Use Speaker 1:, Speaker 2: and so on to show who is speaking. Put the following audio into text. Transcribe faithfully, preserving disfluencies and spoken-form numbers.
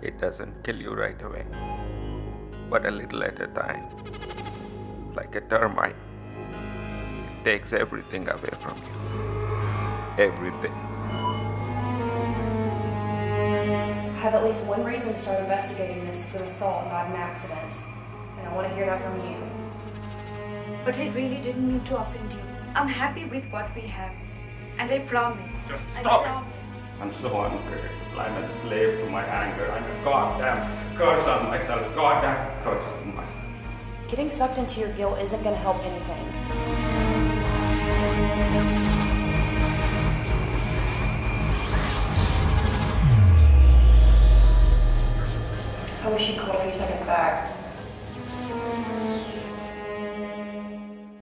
Speaker 1: It doesn't kill you right away, but a little at a time. Like a termite, it takes everything away from you. Everything.
Speaker 2: I have at least one reason to start investigating this as an assault, not an accident. And I want to hear that from you.
Speaker 3: But I really didn't mean to offend you. I'm happy with what we have. And I promise.
Speaker 4: Just stop it! I'm so ungrateful. I'm a slave to my anger. I'm a goddamn curse on myself. Goddamn curse on myself.
Speaker 2: Getting sucked into your guilt isn't going to help anything.